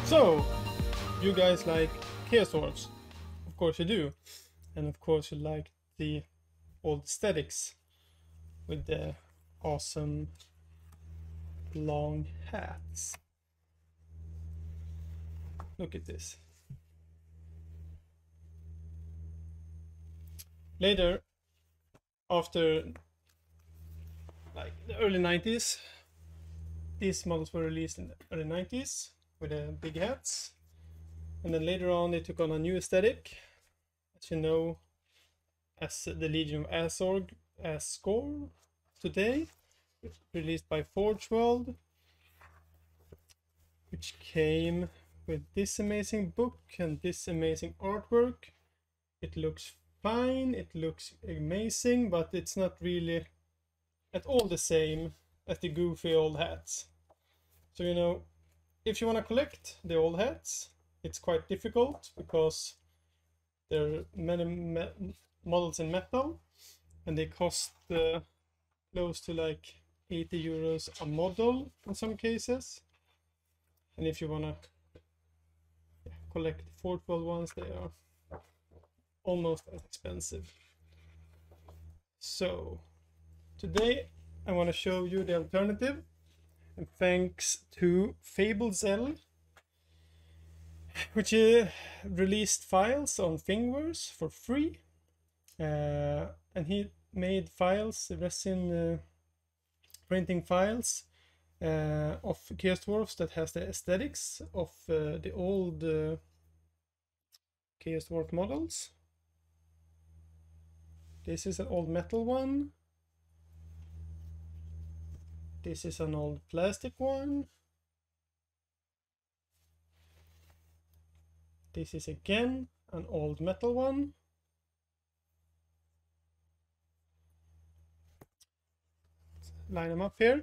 So, you guys like Chaos Dwarfs? Of course you do. And of course you like the old aesthetics with the awesome long hats. Look at this. Later, after like the early 90s, these models were released in the early 90s with the big hats. And then later on they took on a new aesthetic, as you know, as the Legion of Asgore today, released by Forge World, which came with this amazing book and this amazing artwork. It looks fine, it looks amazing, but it's not really at all the same as the goofy old hats. So, you know, if you want to collect the old hats, it's quite difficult because there are many models in metal and they cost close to like 80 euros a model in some cases. And if you want to collect the Forge World ones, they are almost as expensive. So today I want to show you the alternative, and thanks to Fabelzel, which released files on Thingiverse for free, and he made files, resin printing files of Chaos Dwarfs that has the aesthetics of the old Chaos Dwarf models. This is an old metal one. This is an old plastic one. This is again an old metal one. Let's line them up here.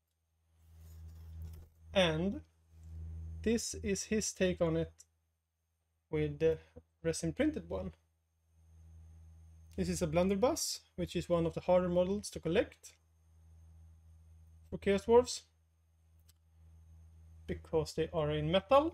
And this is his take on it with the resin printed one. This is a Blunderbuss, which is one of the harder models to collect for Chaos Dwarfs because they are in metal.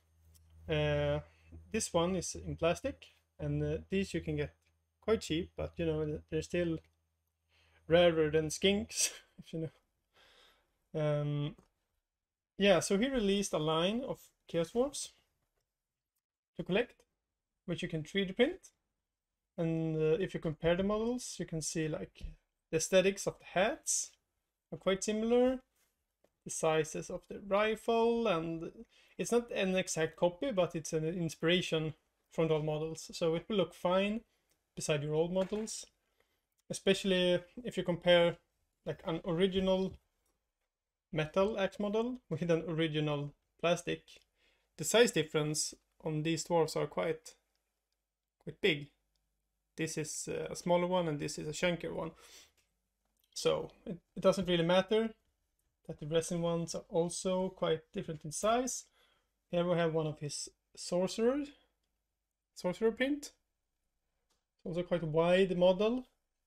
This one is in plastic, and these you can get quite cheap, but you know, they're still rarer than skinks, if you know. Yeah, so he released a line of Chaos Dwarfs to collect, which you can 3D print. And if you compare the models, you can see like the aesthetics of the hats are quite similar. The sizes of the rifle, and it's not an exact copy, but it's an inspiration from the old models. So it will look fine beside your old models, especially if you compare like an original metal axe model with an original plastic. The size difference on these dwarfs are quite big. This is a smaller one and this is a chunkier one. So it doesn't really matter that the resin ones are also quite different in size. Here we have one of his sorcerer print. It's also quite a wide model.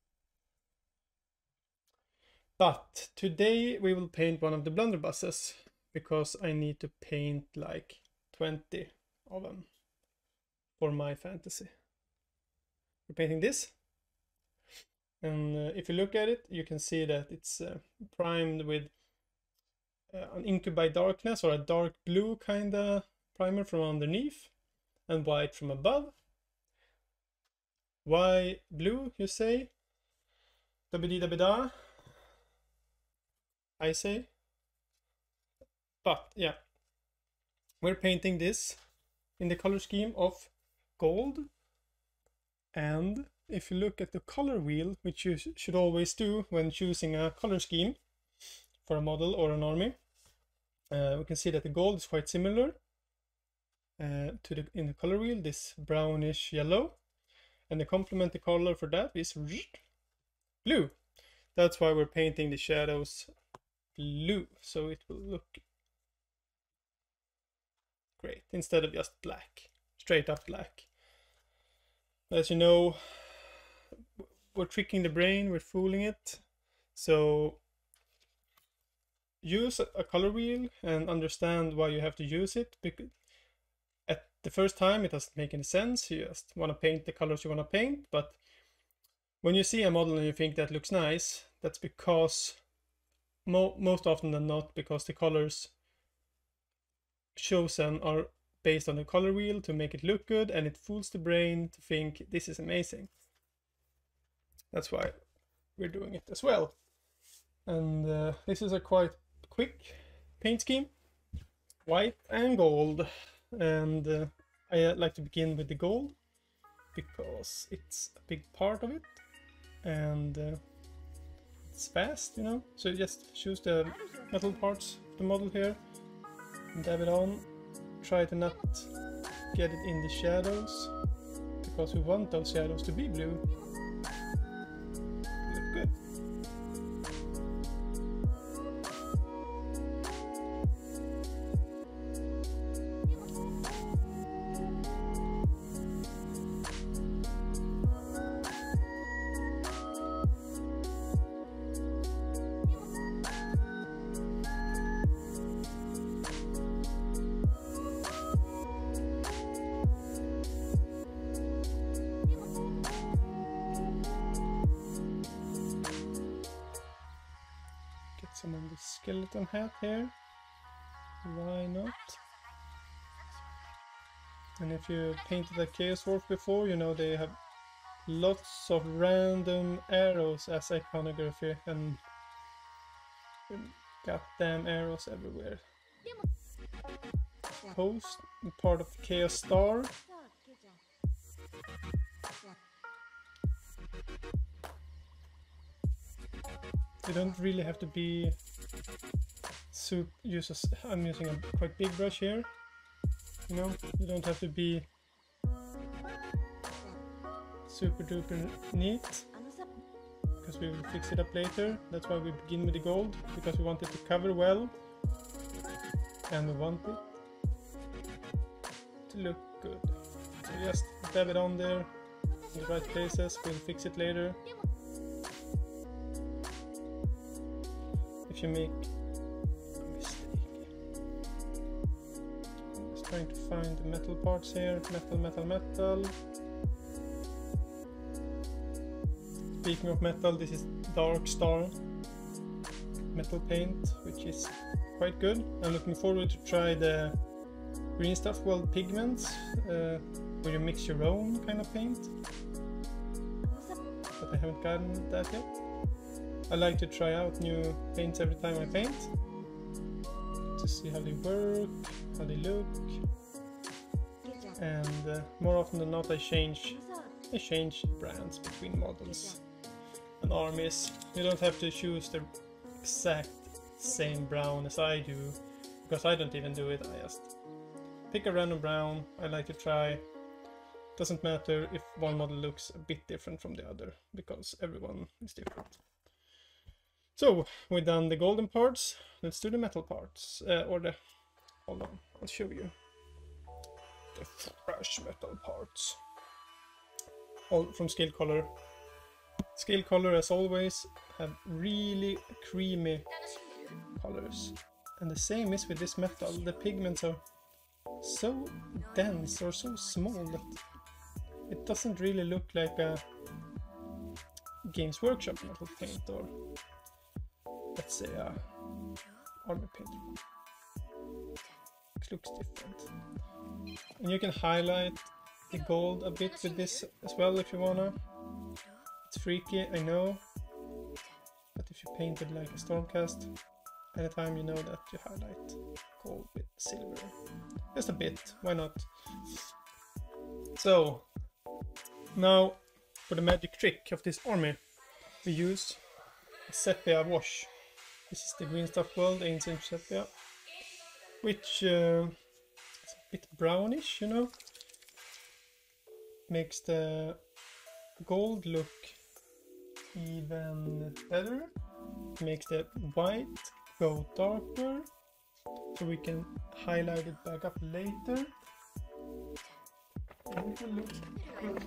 But today we will paint one of the blunderbusses because I need to paint like 20 of them for my fantasy. We're painting this, and if you look at it, you can see that it's primed with an Incubi Darkness, or a dark blue kind of primer from underneath and white from above. Why blue, you say? Da-ba-dee-da-ba-da, I say. But yeah, we're painting this in the color scheme of gold. And if you look at the color wheel, which you should always do when choosing a color scheme for a model or an army, we can see that the gold is quite similar in the color wheel, this brownish yellow, and the complementary color for that is blue. That's why we're painting the shadows blue, so it will look great instead of just black, straight up black. As you know, we're tricking the brain, we're fooling it. So use a color wheel and understand why you have to use it. the first time it doesn't make any sense. You just want to paint the colors you want to paint, but when you see a model and you think that looks nice, that's because most often than not, because the colors chosen are based on the color wheel to make it look good, and it fools the brain to think this is amazing. That's why we're doing it as well. And this is a quite quick paint scheme, white and gold. And I like to begin with the gold because it's a big part of it, and it's fast, you know. So you just choose the metal parts of the model here, dab it on, try to not get it in the shadows, because we want those shadows to be blue. Look good. Some on the skeleton hat here, why not? And if you painted a Chaos Dwarf before, you know they have lots of random arrows as iconography, and goddamn arrows everywhere. Post, part of Chaos Star. You don't really have to be I'm using a quite big brush here. You know, you don't have to be super duper neat, because we will fix it up later. That's why we begin with the gold, because we want it to cover well, and we want it to look good. So just dab it on there in the right places. We'll fix it later. If you make a mistake. I'm just trying to find the metal parts here. Metal. Speaking of metal, this is Dark Star metal paint, which is quite good. I'm looking forward to try the Green Stuff World pigments, where you mix your own kind of paint. But I haven't gotten that yet. I like to try out new paints every time I paint, to see how they work, how they look, and more often than not I change brands between models and armies. You don't have to choose the exact same brown as I do, because I don't even do it. I just pick a random brown I like to try. Doesn't matter if one model looks a bit different from the other, because everyone is different. So, we've done the golden parts, let's do the metal parts, hold on, I'll show you. The fresh metal parts. All from Scale Color. Scale Color, as always, have really creamy colors. And the same is with this metal, the pigments are so dense or so small that it doesn't really look like a Games Workshop metal paint, or let's say a army paint. It looks different. And you can highlight the gold a bit with this as well if you wanna. It's freaky, I know, but if you painted like a Stormcast, anytime you know that you highlight gold with silver. Just a bit, why not? So, now for the magic trick of this army, we use a sepia wash. This is the Green Stuff World Ancient Sepia, which is a bit brownish, you know. Makes the gold look even better. Makes the white go darker, so we can highlight it back up later. And it will look good.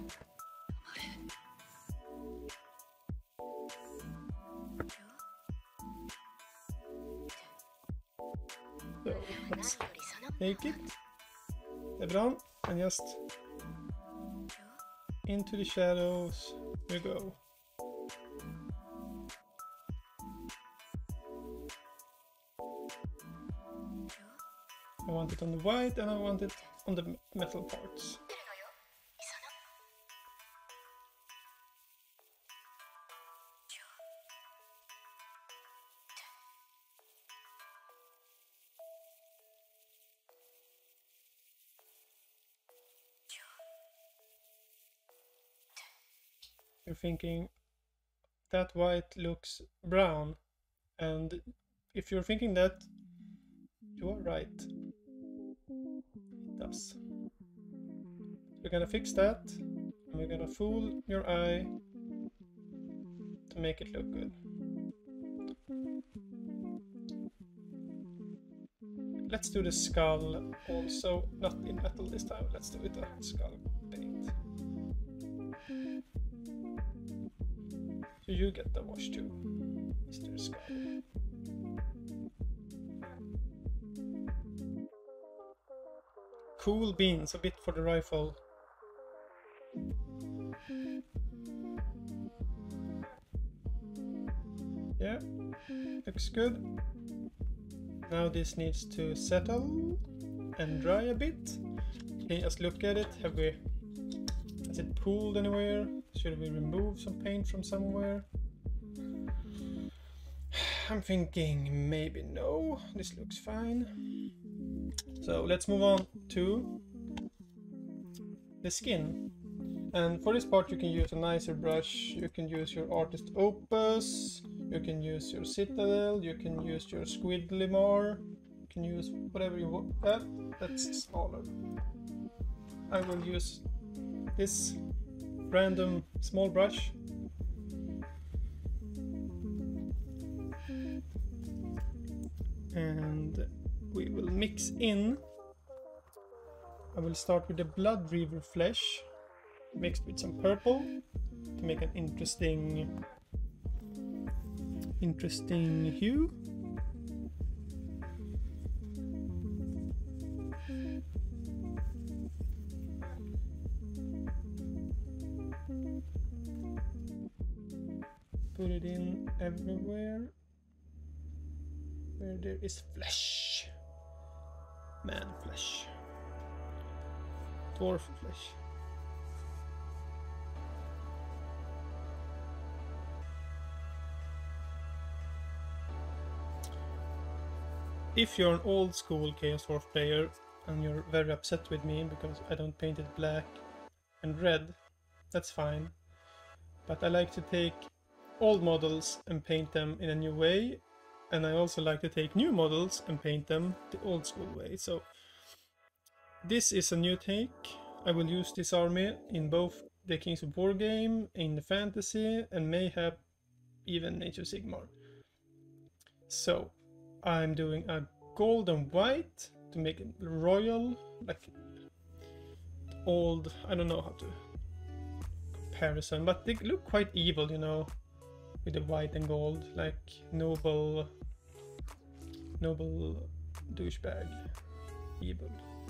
So let's take it. Det är bra. and just into the shadows we go. I want it on the white and I want it on the metal parts. You're thinking that white looks brown, and if you're thinking that, you are right. It does. We're gonna fix that, and we're gonna fool your eye to make it look good. Let's do the skull also, not in metal this time, let's do it a skull paint. So you get the wash too, Mr. Skull. Cool beans, a bit for the rifle. Yeah, looks good. Now this needs to settle and dry a bit. Okay, just look at it. Has it pooled anywhere? Should we remove some paint from somewhere? I'm thinking maybe no. This looks fine. So let's move on to the skin. And for this part you can use a nicer brush. You can use your Artist Opus. You can use your Citadel. You can use your Squiddly Mar. You can use whatever you want. That's smaller. I will use this random small brush. And we will mix in. I will start with the Blood River flesh mixed with some purple to make an interesting hue. Put it in everywhere where there is flesh. Man flesh. Dwarf flesh. If you're an old school Chaos Dwarf player and you're very upset with me because I don't paint it black and red, that's fine. But I like to take old models and paint them in a new way, and I also like to take new models and paint them the old school way. So this is a new take. I will use this army in both the Kings of War game, in the fantasy, and mayhap even Age of Sigmar. So I'm doing a gold and white to make it royal, like old, I don't know how to comparison, but they look quite evil, you know, with the white and gold, like noble douchebag evil.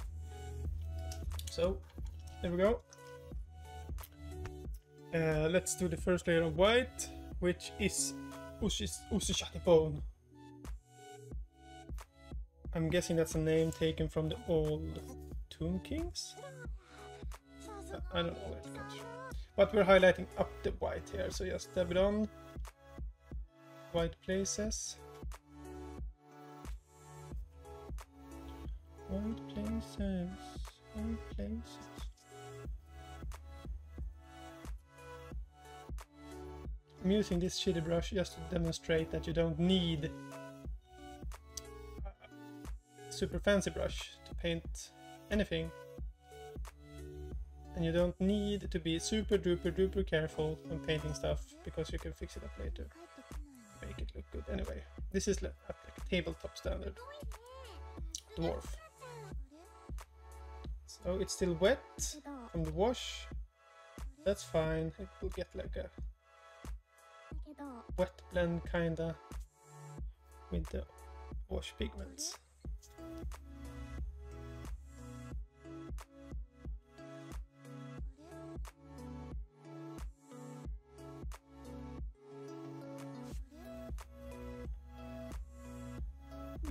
So there we go. Let's do the first layer of white, which is Ushishatipon. I'm guessing that's a name taken from the old Tomb Kings? I don't know where it comes from. But we're highlighting up the white here, so just dab it on. White places. White places. White places. I'm using this shitty brush just to demonstrate that you don't need a super fancy brush to paint anything. And you don't need to be super duper careful when painting stuff, because you can fix it up later. Make it look good. Anyway, this is like a tabletop standard dwarf. So it's still wet from the wash. That's fine. It will get like a wet blend kinda with the wash pigments.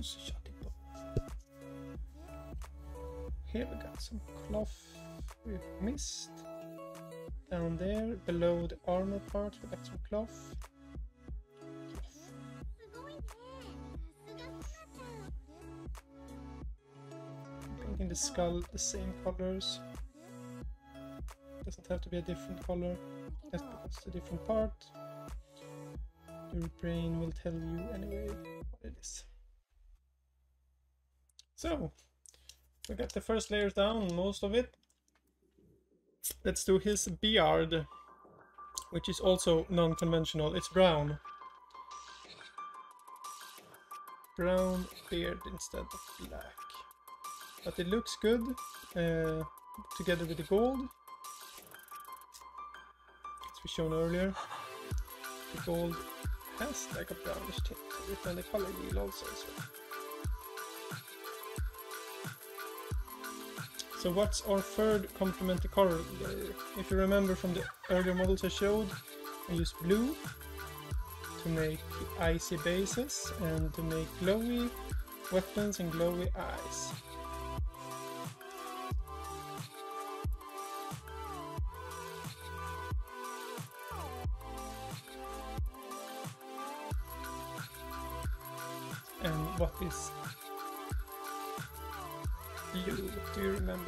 Shut it up. Here we got some cloth we missed. Down there, below the armor part, we got some cloth. Painting the skull the same colors. Doesn't have to be a different color. That's because it's a different part. Your brain will tell you anyway what it is. So, we got the first layers down, most of it. Let's do his beard, which is also non-conventional. It's brown. Brown beard instead of black. But it looks good together with the gold. As we shown earlier, the gold has like a brownish tint to it, and the color wheel also. So what's our third complementary color? If you remember from the earlier models I showed, I used blue to make icy bases and to make glowy weapons and glowy eyes. And what is blue? Do you remember?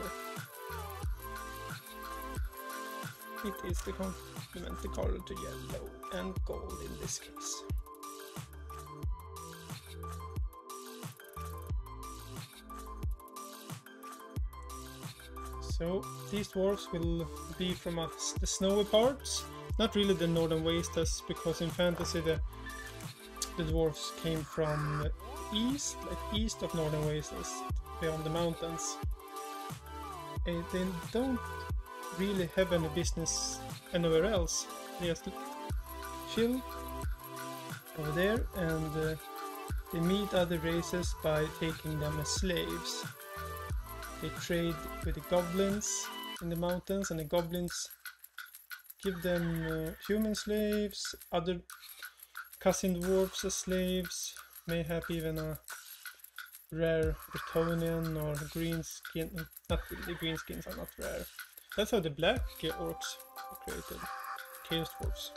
It is the complementary color to yellow and gold in this case. So these dwarves will be from the snowy parts, not really the northern wastes, because in fantasy the dwarves came from east, like east of northern wastes, beyond the mountains. They don't really have any business anywhere else. They just chill over there, and they meet other races by taking them as slaves. They trade with the goblins in the mountains, and the goblins give them human slaves, other cousin dwarves as slaves, mayhap even a rare Bretonian or green skin. Not really, green skins are not rare. That's how the black orcs were created. Chaos dwarves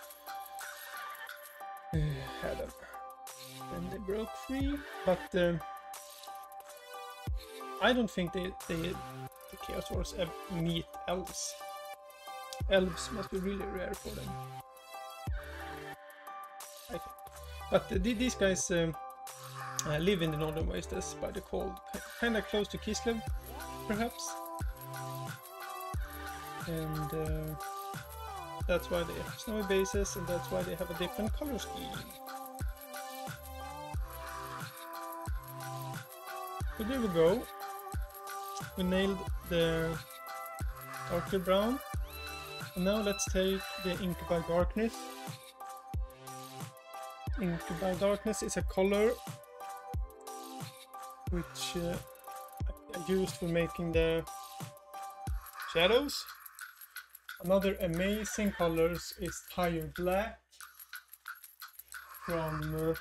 had them, and they broke free. But I don't think the Chaos dwarves ever meet elves. Elves must be really rare for them, I think. But these guys live in the northern wastes by the cold, kind of close to Kislev, perhaps. And that's why they have snowy bases, and that's why they have a different color scheme. So there we go. We nailed the darker brown. And now let's take the Incubi Darkness. Incubi Darkness is a color which I used for making the shadows. Another amazing colors is Tire Black from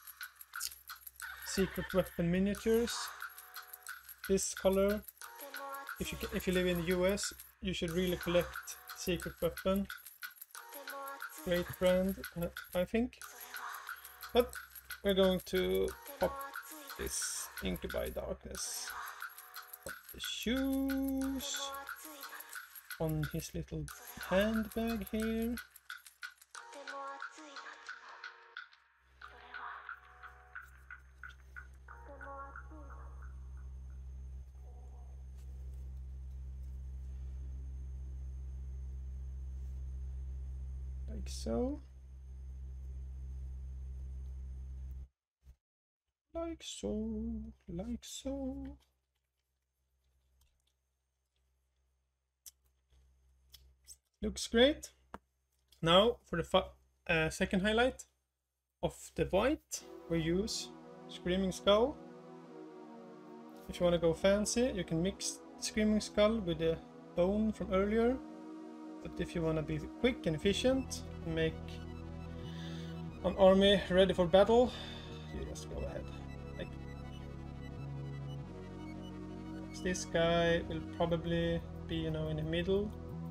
Secret Weapon Miniatures. This color, if you live in the US, you should really collect Secret Weapon. Great brand, I think. But we're going to pop this Incubi Darkness on the shoes, on his little handbag here. Like so. Like so, like so. Looks great. Now for the second highlight of the white, we use Screaming Skull. If you want to go fancy, you can mix Screaming Skull with the bone from earlier. But if you want to be quick and efficient and make an army ready for battle, you just go ahead. Like this guy will probably be, you know, in the middle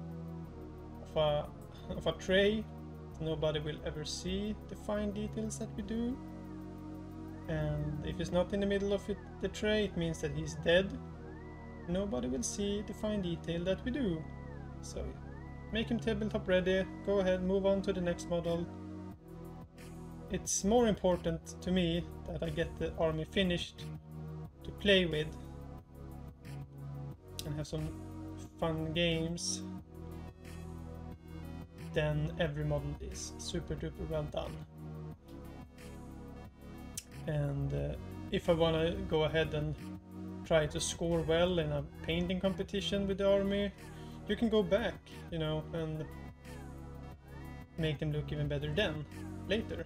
of a tray. Nobody will ever see the fine details that we do. And if he's not in the middle of the tray, it means that he's dead. Nobody will see the fine detail that we do. So make him tabletop ready, go ahead, move on to the next model. It's more important to me that I get the army finished to play with and have some fun games, then every model is super duper well done. And if I want to go ahead and try to score well in a painting competition with the army, you can go back, you know, and make them look even better then, later.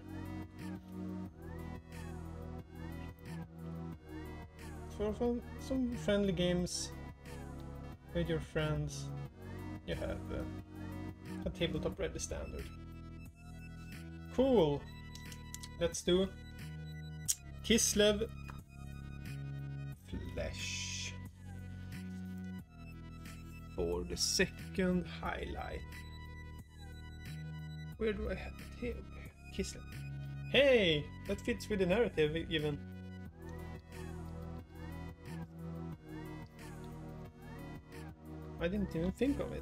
For some friendly games with your friends, you have a tabletop ready standard. Cool! Let's do Kislev Flesh for the second highlight. Where do I have it? Here, Kislev. Hey! That fits with the narrative even. I didn't even think of it.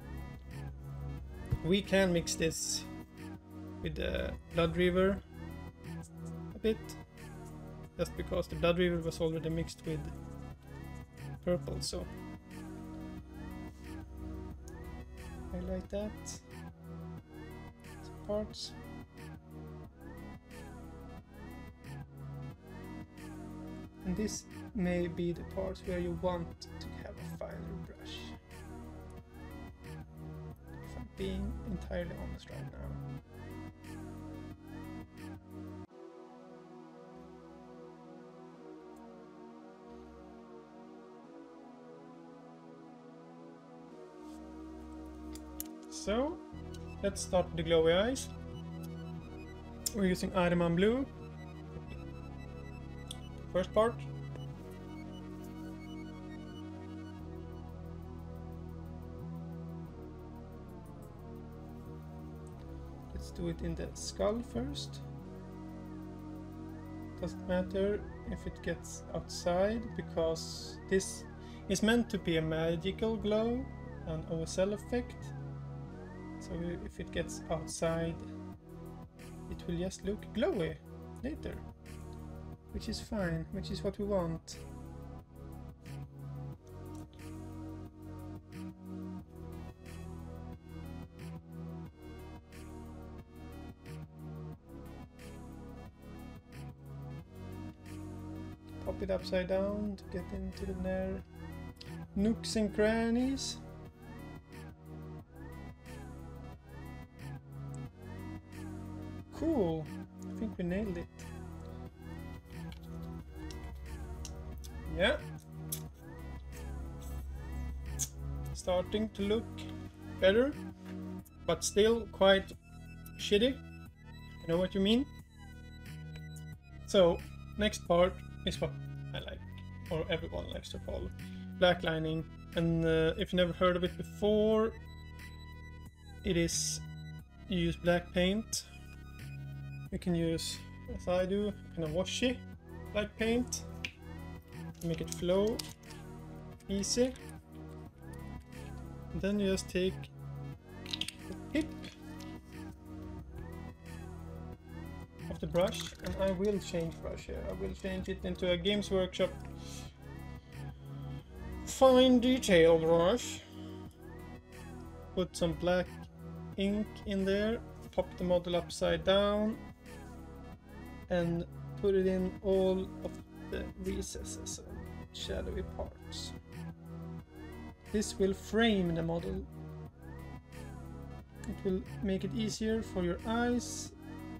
We can mix this with the Blood River a bit, just because the Blood River was already mixed with purple, so highlight that. Some parts. And this may be the parts where you want to have a finer brush. If I'm being entirely honest right now. So, let's start with the glowy eyes. We're using Ironman Blue. First part. Let's do it in the skull first. Doesn't matter if it gets outside, because this is meant to be a magical glow, an OSL effect. So if it gets outside, it will just look glowy later. Which is fine, which is what we want. Pop it upside down to get into the nooks and crannies. Cool, I think we nailed it. Yeah, starting to look better, but still quite shitty. You know what you mean? So, next part is what I like, or everyone likes to call black lining. And if you never heard of it before, it is you use black paint. You can use, as I do, kind of washy black paint. Make it flow easy. And then you just take the tip of the brush, and I will change brush here. I will change it into a Games Workshop fine detail brush. Put some black ink in there, pop the model upside down, and put it in all of the recesses and shadowy parts. This will frame the model. It will make it easier for your eyes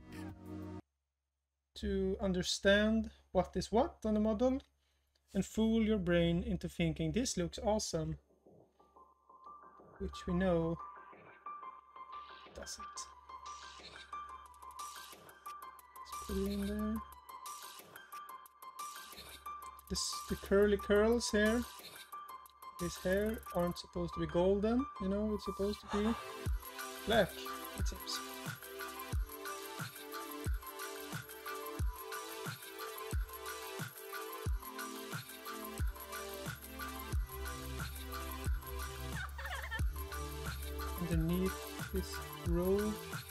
to understand what is what on the model, and fool your brain into thinking this looks awesome, which we know it doesn't. Let's put it in there. The curly curls here His hair aren't supposed to be golden, you know, it's supposed to be black, it seems. Underneath this robe.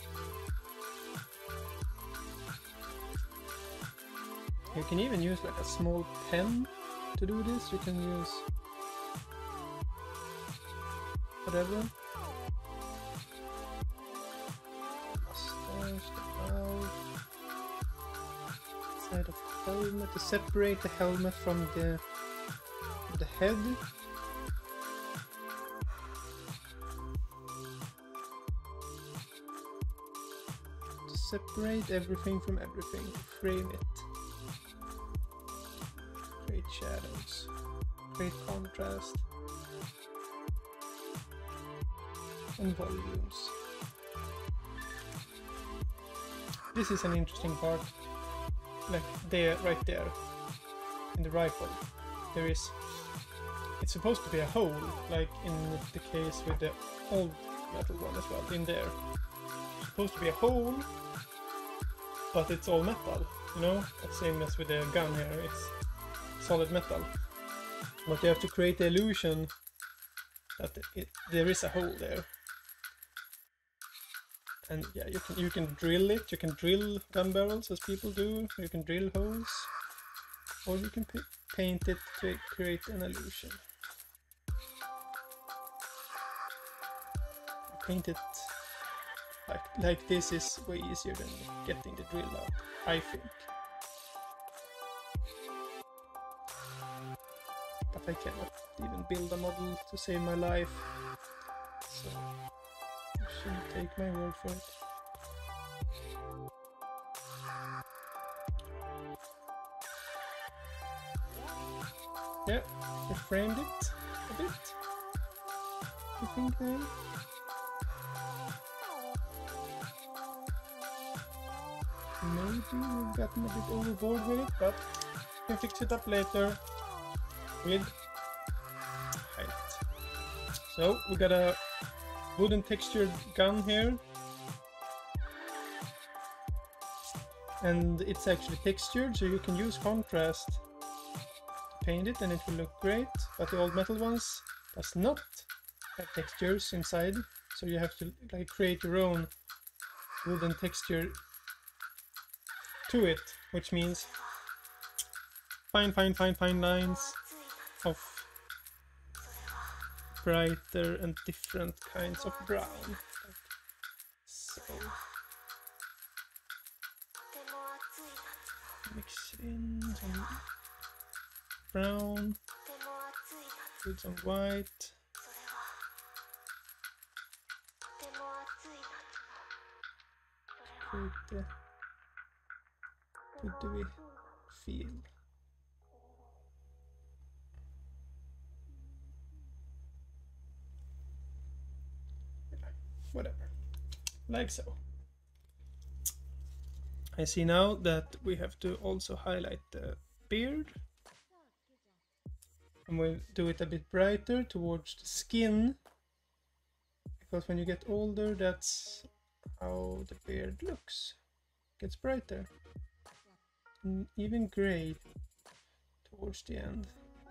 You can even use like a small pen to do this. You can use whatever. Mustache, the mouth. Side of the helmet to separate the helmet from the head. To separate everything from everything, to frame it. Create shadows, create contrast, and volumes. This is an interesting part, like there, right there, in the rifle. It's supposed to be a hole, like in the case with the old metal one as well, in there. It's supposed to be a hole, but it's all metal, you know? Same as with the gun here, it's solid metal. But you have to create the illusion that there is a hole there. And yeah, you can drill it, you can drill gun barrels as people do, you can drill holes, or you can paint it to create an illusion. Paint it like this is way easier than getting the drill out, I think. But I cannot even build a model to save my life, so you shouldn't take my word for it. Yeah, I framed it a bit, I think there. Maybe we've gotten a bit overboard with it, but we can fix it up later with height. So we got a wooden textured gun here, and it's actually textured, so you can use contrast to paint it and it will look great, but the old metal ones does not have textures inside, so you have to like create your own wooden texture to it, which means fine lines of brighter and different kinds of brown. So mix in some brown with some white. Create the what do we feel? Yeah, whatever. Like so. I see now that we have to also highlight the beard. And we'll do it a bit brighter towards the skin. Because when you get older, that's how the beard looks. It gets brighter. Even grey towards the end.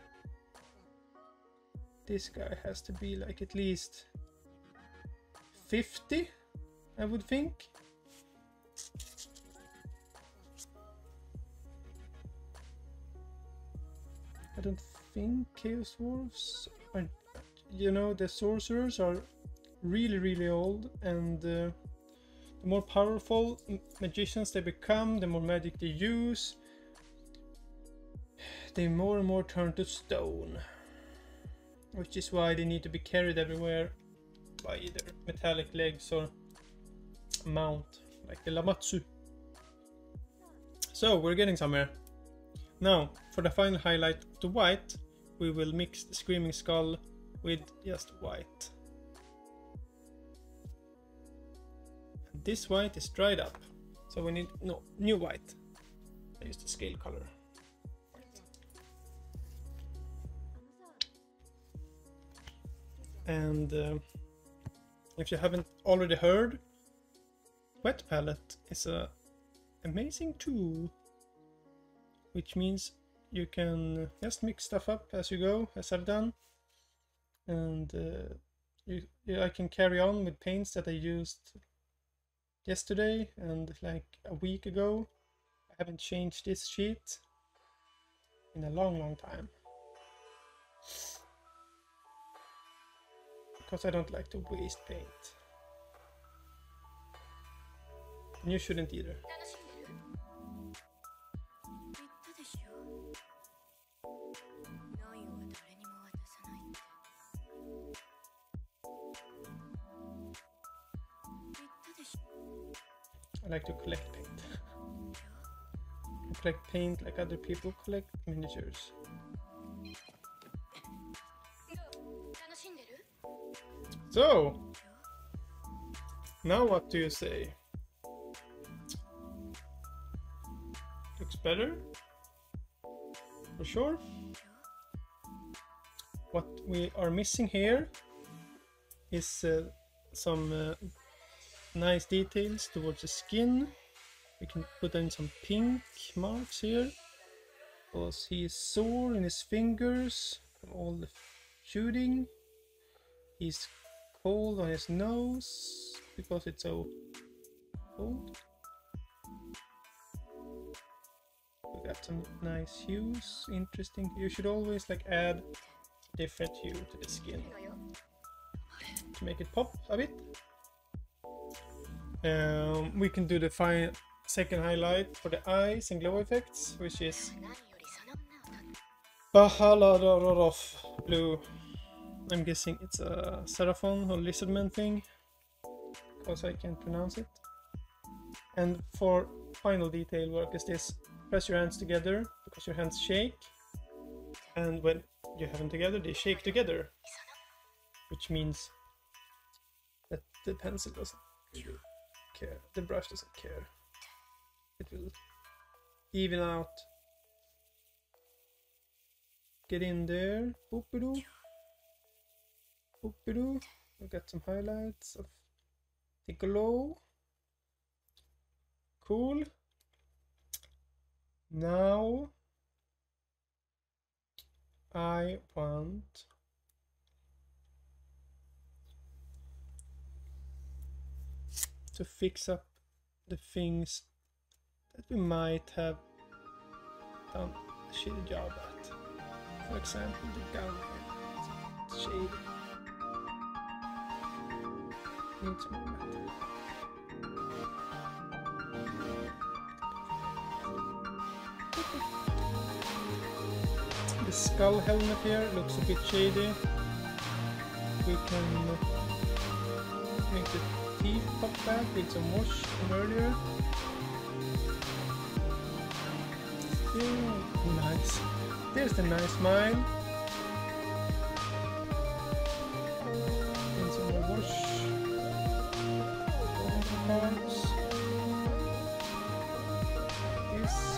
This guy has to be like at least 50, I would think. I don't think Chaos Dwarfs are, you know, the sorcerers are really old, and the more powerful magicians they become, the more magic they use, they more and more turn to stone. Which is why they need to be carried everywhere by either metallic legs or a mount, like the Lamatsu. So we're getting somewhere. Now, for the final highlight, the white, we will mix the Screaming Skull with just white. This white is dried up, so we need new white. I use the scale color. White. And if you haven't already heard, wet palette is a amazing tool, which means you can just mix stuff up as you go, as I've done, and I can carry on with paints that I used yesterday and like a week ago. I haven't changed this sheet in a long time because I don't like to waste paint. And you shouldn't either. I like to collect paint. I collect paint like other people collect miniatures. So, now what do you say? Looks better? For sure? What we are missing here is some nice details towards the skin. We can put in some pink marks here because he is sore in his fingers from all the shooting. He's cold on his nose because it's so cold. We got some nice hues, interesting. You should always like add different hue to the skin to make it pop a bit. We can do the second highlight for the eyes and glow effects, which is Bahalarov blue. I'm guessing it's a Seraphon or Lizardman thing, because I can't pronounce it. And for final detail work is this: press your hands together, because your hands shake, and when you have them together, they shake together, which means that the pencil doesn't care, the brush doesn't care. It will even out. Get in there. Boop-a-doo. Boop-a-doo. We got some highlights of the glow. Cool. Now I want to fix up the things that we might have done a shitty job at. For example, the gun shade needs more matte. The skull helmet here looks a bit shady. We can make the teeth pop back with some wash from earlier. Yeah, nice. There's the nice smile. And some more wash. Parts. This.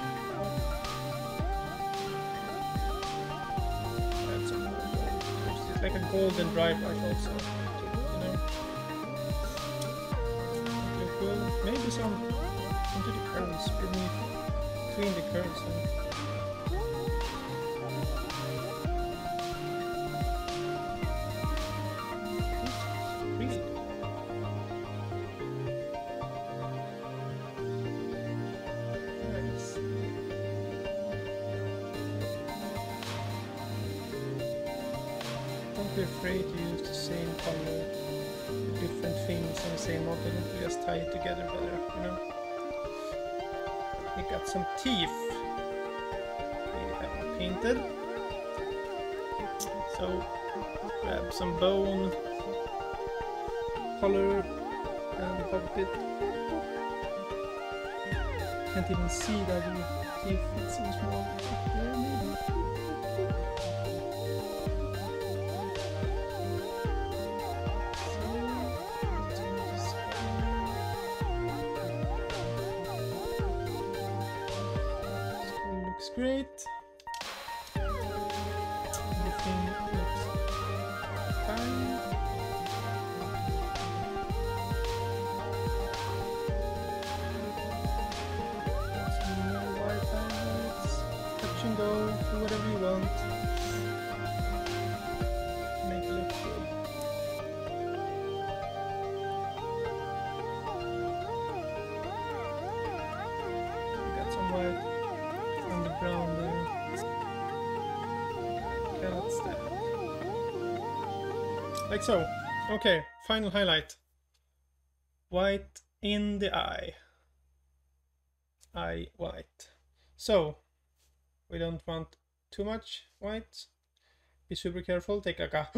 Add some more gold. It's like a golden dry brush also. You know. Okay, cool. Maybe some into the curls between the curls. Don't be afraid to use the same color, different things on the same model. You just tie it together better, you know. We got some teeth. We have painted. So grab some bone color and pop it. Can't even see that the teeth, it's so small. There maybe. Great. Everything looks fine. go, do whatever you want. Make it look good. We got some white on the brown there. Cannot stand. Like so. Okay, final highlight. White in the eye. Eye white. So, we don't want too much white. Be super careful. Take like a...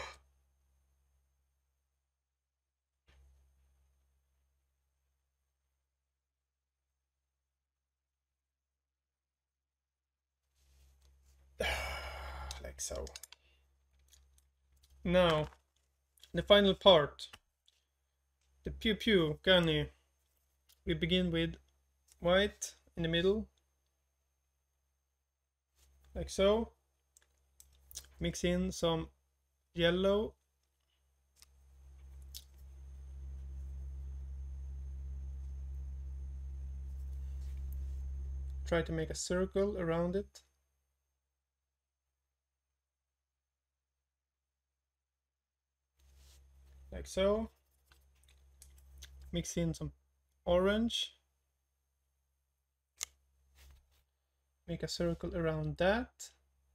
like so. Now, the final part. The pew pew gunny. We begin with white in the middle. Like so. Mix in some yellow. Try to make a circle around it. Like so. Mix in some orange. Make a circle around that.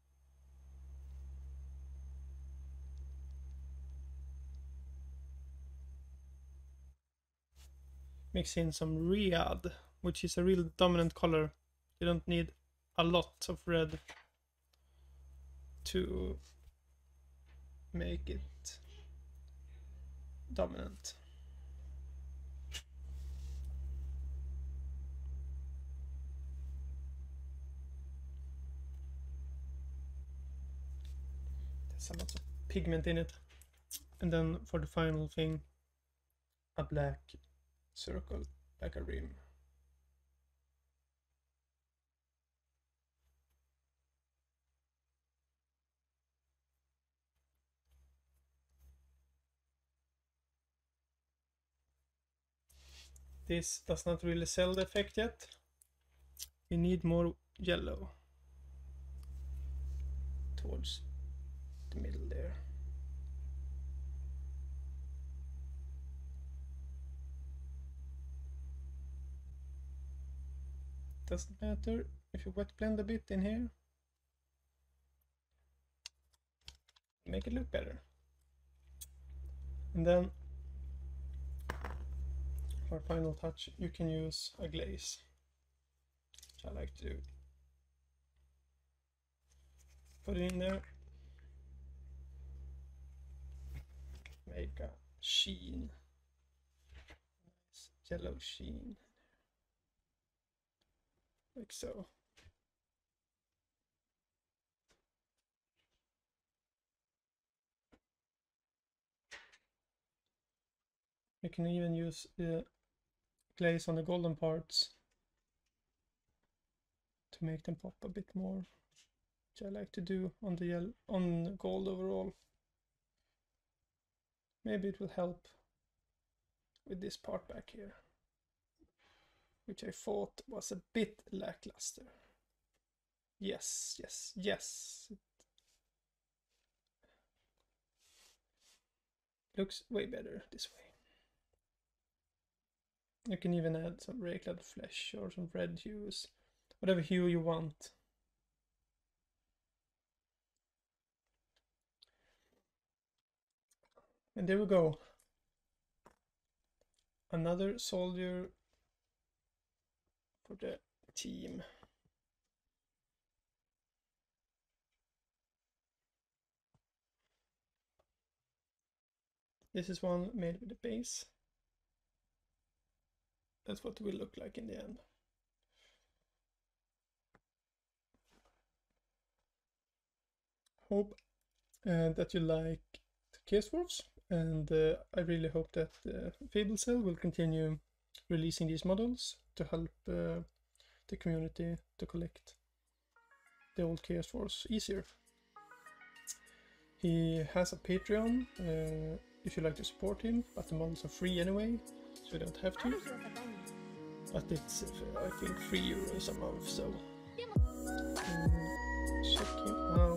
Mix in some red, which is a real dominant color. You don't need a lot of red to make it dominant. There's a lot of pigment in it. And then for the final thing, a black circle, like a rim. This does not really sell the effect yet. We need more yellow towards the middle there. Doesn't matter if you wet blend a bit in here. Make it look better. And then for final touch you can use a glaze, which I like to do. Put it in there. Make a sheen. Nice yellow sheen. Like so. You can even use the glaze on the golden parts to make them pop a bit more, which I like to do on the yellow, on the gold overall. Maybe it will help with this part back here, which I thought was a bit lackluster. Yes, yes, yes. It looks way better this way. You can even add some ray-clad flesh or some red hues, whatever hue you want. And there we go. Another soldier for the team. This is one made with the base. That's what it will look like in the end. Hope that you like Chaos Dwarfs, and I really hope that Fabelzel will continue releasing these models to help the community to collect the old Chaos Dwarfs easier. He has a Patreon if you like to support him, but the models are free anyway, so you don't have to. But it's I think €3 a month, so check him out.